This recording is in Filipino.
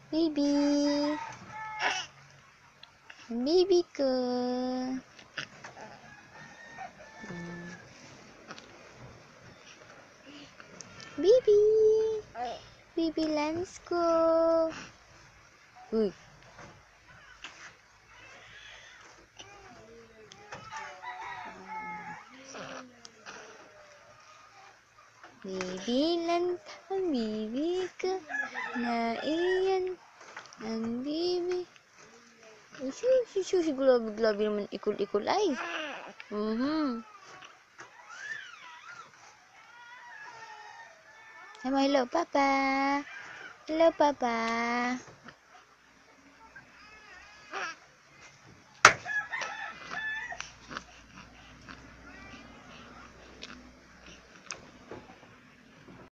Baby. Baby ko. Baby. Baby Lance ko. Uy. Baby Lance, ang baby ko. Na iyan ang baby. Gulabi naman ikul-ikul ay. Hello, Papa. Hello, Papa.